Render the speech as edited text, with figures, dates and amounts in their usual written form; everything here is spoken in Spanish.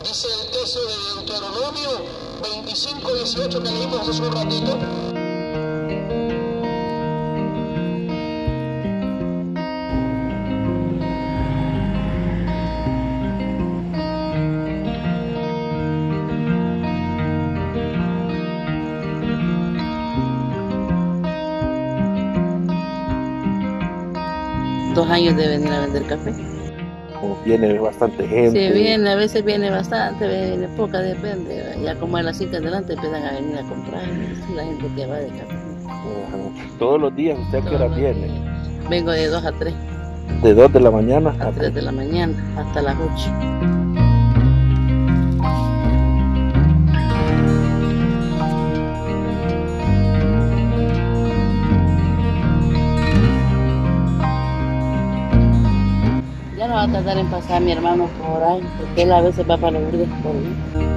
Dice el texto de Deuteronomio 25:18 que leímos hace un ratito. 2 años de venir a vender café. Viene bastante gente. Sí, viene, a veces viene bastante, viene poca, depende. Ya como a las 5 adelante empiezan a venir a comprar, la gente que va de café. Ajá. Todos los días, ¿usted a qué hora viene? Vengo de 2 a 3. ¿De 2 de la mañana? A 3 de la mañana, hasta las 8. Ya no va a tardar en pasar mi hermano por ahí, porque él a veces va para Lourdes por mí.